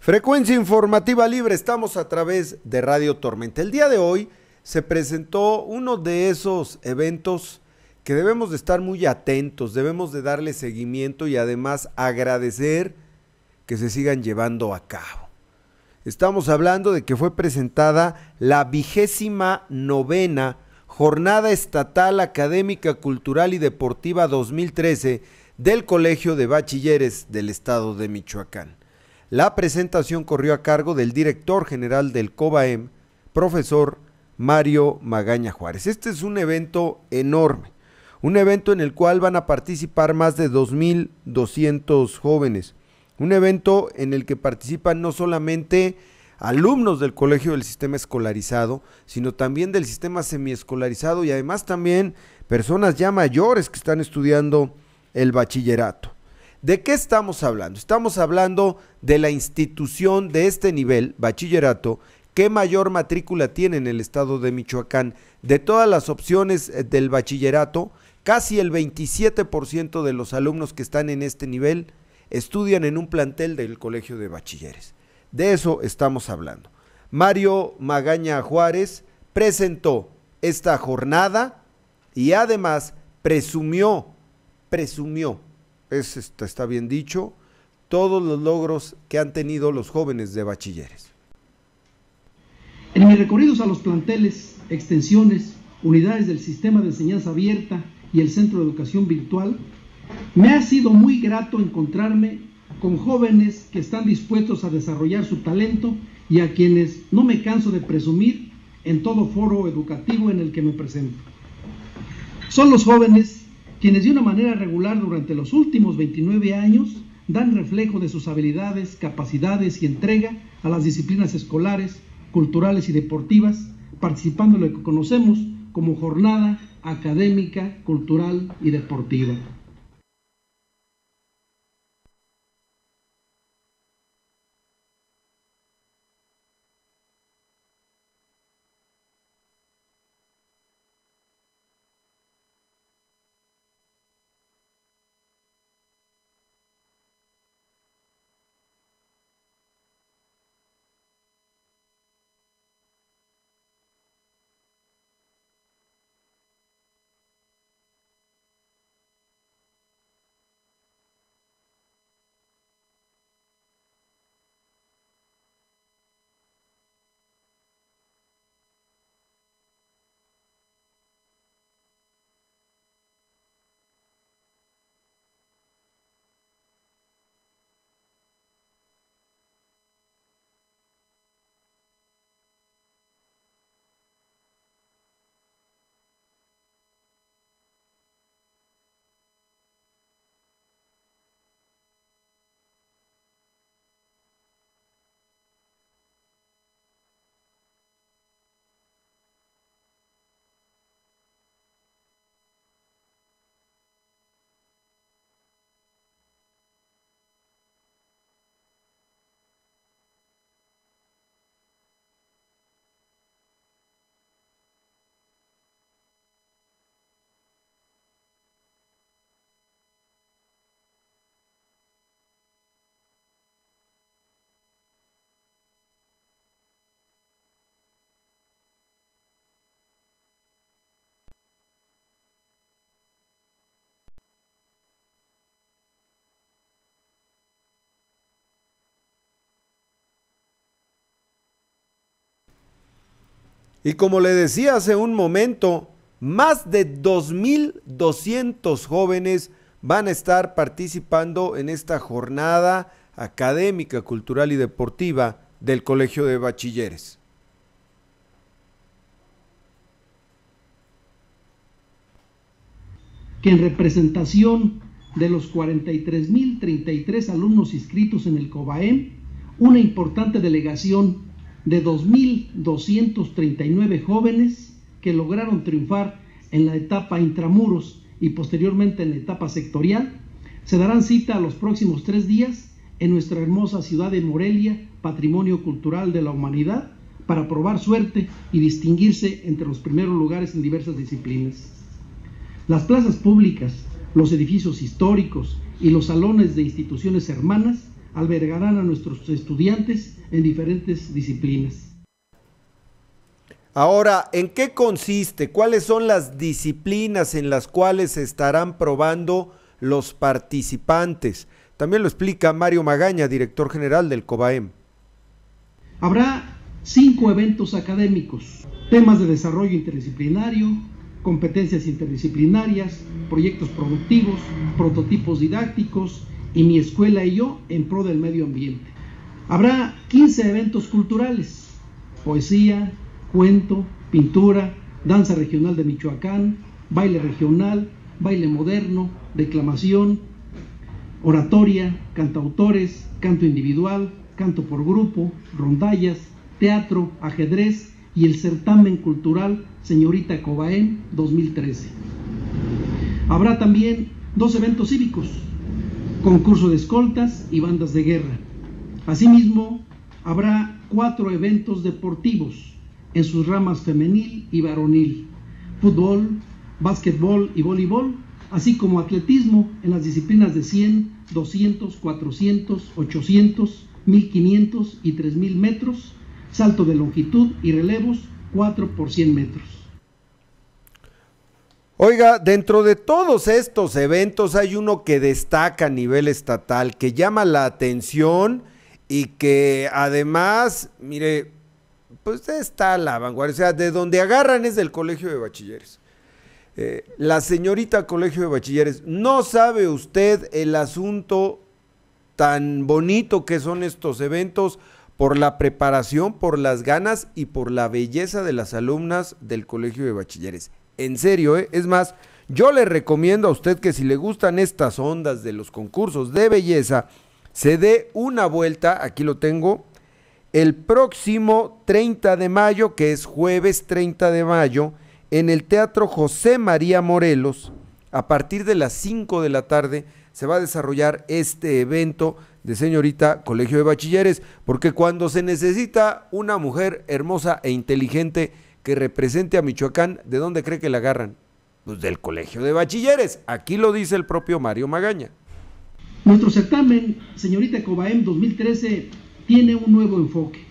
Frecuencia informativa libre, estamos a través de Radio Tormenta. El día de hoy se presentó uno de esos eventos que debemos de estar muy atentos, debemos de darle seguimiento y además agradecer que se sigan llevando a cabo. Estamos hablando de que fue presentada la 29ª Jornada Estatal Académica, Cultural y Deportiva 2013 del Colegio de Bachilleres del Estado de Michoacán. La presentación corrió a cargo del director general del COBAEM, profesor Mario Magaña Juárez. Este es un evento enorme, un evento en el cual van a participar más de 2,200 jóvenes, un evento en el que participan no solamente alumnos del colegio del sistema escolarizado, sino también del sistema semiescolarizado y además también personas ya mayores que están estudiando el bachillerato. ¿De qué estamos hablando? Estamos hablando de la institución de este nivel, bachillerato, que mayor matrícula tiene en el estado de Michoacán. De todas las opciones del bachillerato, casi el 27% de los alumnos que están en este nivel estudian en un plantel del Colegio de Bachilleres. De eso estamos hablando. Mario Magaña Juárez presentó esta jornada y además presumió, está bien dicho, todos los logros que han tenido los jóvenes de Bachilleres. En mis recorridos a los planteles, extensiones, unidades del sistema de enseñanza abierta y el Centro de Educación Virtual, me ha sido muy grato encontrarme con jóvenes que están dispuestos a desarrollar su talento y a quienes no me canso de presumir en todo foro educativo en el que me presento. Son los jóvenes quienes de una manera regular durante los últimos 29 años dan reflejo de sus habilidades, capacidades y entrega a las disciplinas escolares, culturales y deportivas, participando en lo que conocemos como Jornada Académica, Cultural y Deportiva. Y como le decía hace un momento, más de 2,200 jóvenes van a estar participando en esta jornada académica, cultural y deportiva del Colegio de Bachilleres. Que en representación de los 43,033 alumnos inscritos en el COBAEM, una importante delegación de 2,239 jóvenes que lograron triunfar en la etapa intramuros y posteriormente en la etapa sectorial, se darán cita a los próximos 3 días en nuestra hermosa ciudad de Morelia, Patrimonio Cultural de la Humanidad, para probar suerte y distinguirse entre los primeros lugares en diversas disciplinas. Las plazas públicas, los edificios históricos y los salones de instituciones hermanas albergarán a nuestros estudiantes en diferentes disciplinas. Ahora, ¿en qué consiste? ¿Cuáles son las disciplinas en las cuales se estarán probando los participantes? También lo explica Mario Magaña, director general del COBAEM. Habrá 5 eventos académicos, temas de desarrollo interdisciplinario, competencias interdisciplinarias, proyectos productivos, prototipos didácticos y Mi Escuela y Yo en pro del medio ambiente. Habrá 15 eventos culturales, poesía, cuento, pintura, danza regional de Michoacán, baile regional, baile moderno, declamación, oratoria, cantautores, canto individual, canto por grupo, rondallas, teatro, ajedrez y el certamen cultural Señorita Cobaén 2013. Habrá también 2 eventos cívicos, concurso de escoltas y bandas de guerra. Asimismo, habrá 4 eventos deportivos en sus ramas femenil y varonil, fútbol, básquetbol y voleibol, así como atletismo en las disciplinas de 100, 200, 400, 800, 1500 y 3000 metros, salto de longitud y relevos 4 por 100 metros. Oiga, dentro de todos estos eventos hay uno que destaca a nivel estatal, que llama la atención y que además, mire, pues está a la vanguardia, o sea, de donde agarran es del Colegio de Bachilleres. La señorita Colegio de Bachilleres, ¿no sabe usted el asunto tan bonito que son estos eventos por la preparación, por las ganas y por la belleza de las alumnas del Colegio de Bachilleres? En serio, es más, yo le recomiendo a usted que si le gustan estas ondas de los concursos de belleza, se dé una vuelta, aquí lo tengo, el próximo 30 de mayo, que es jueves 30 de mayo, en el Teatro José María Morelos, a partir de las 5 de la tarde, se va a desarrollar este evento de señorita Colegio de Bachilleres, porque cuando se necesita una mujer hermosa e inteligente que represente a Michoacán, ¿de dónde cree que la agarran? Pues del Colegio de Bachilleres, aquí lo dice el propio Mario Magaña. Nuestro certamen, Señorita Cobaem 2013, tiene un nuevo enfoque,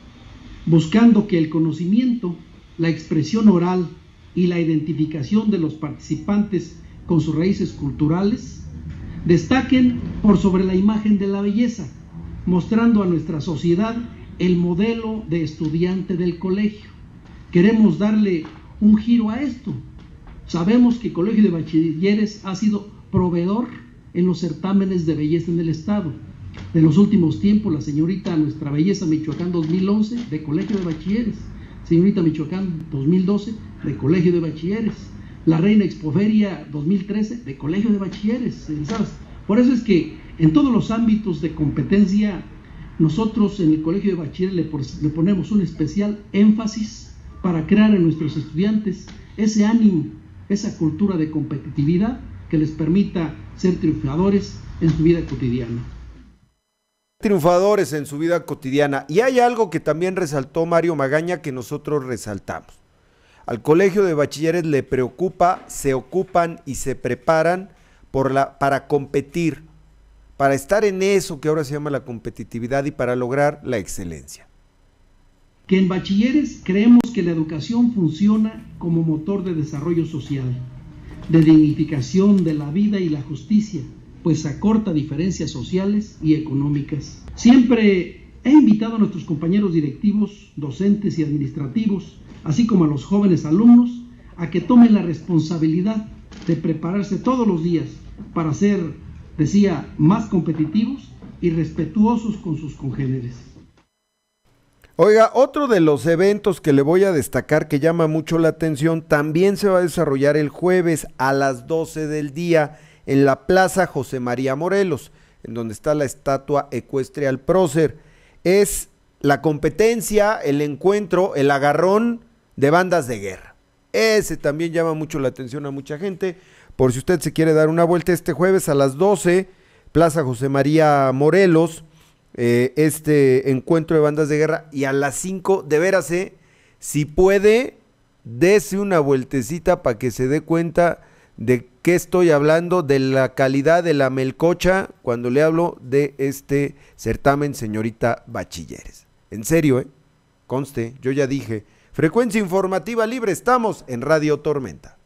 buscando que el conocimiento, la expresión oral y la identificación de los participantes con sus raíces culturales destaquen por sobre la imagen de la belleza, mostrando a nuestra sociedad el modelo de estudiante del colegio. Queremos darle un giro a esto. Sabemos que el Colegio de Bachilleres ha sido proveedor en los certámenes de belleza en el estado. En los últimos tiempos, la señorita Nuestra Belleza Michoacán 2011 de Colegio de Bachilleres, señorita Michoacán 2012 de Colegio de Bachilleres, la Reina Expoferia 2013 de Colegio de Bachilleres, ¿sabes? Por eso es que en todos los ámbitos de competencia, nosotros en el Colegio de Bachilleres le ponemos un especial énfasis para crear en nuestros estudiantes ese ánimo, esa cultura de competitividad que les permita ser triunfadores en su vida cotidiana. Triunfadores en su vida cotidiana. Y hay algo que también resaltó Mario Magaña que nosotros resaltamos. Al Colegio de Bachilleres le preocupa, se ocupan y se preparan para competir, para estar en eso que ahora se llama la competitividad y para lograr la excelencia. Que en Bachilleres creemos que la educación funciona como motor de desarrollo social, de dignificación de la vida y la justicia, pues acorta diferencias sociales y económicas. Siempre he invitado a nuestros compañeros directivos, docentes y administrativos, así como a los jóvenes alumnos, a que tomen la responsabilidad de prepararse todos los días para ser, decía, más competitivos y respetuosos con sus congéneres. Oiga, otro de los eventos que le voy a destacar que llama mucho la atención también se va a desarrollar el jueves a las 12 del día en la Plaza José María Morelos, en donde está la estatua ecuestre al prócer. Es la competencia, el encuentro, el agarrón de bandas de guerra. Ese también llama mucho la atención a mucha gente. Por si usted se quiere dar una vuelta este jueves a las 12, Plaza José María Morelos, este encuentro de bandas de guerra, y a las 5, de veras, si puede, dese una vueltecita para que se dé cuenta de qué estoy hablando, de la calidad de la melcocha cuando le hablo de este certamen, señorita Bachilleres. En serio, conste, yo ya dije, frecuencia informativa libre, estamos en Radio Tormenta.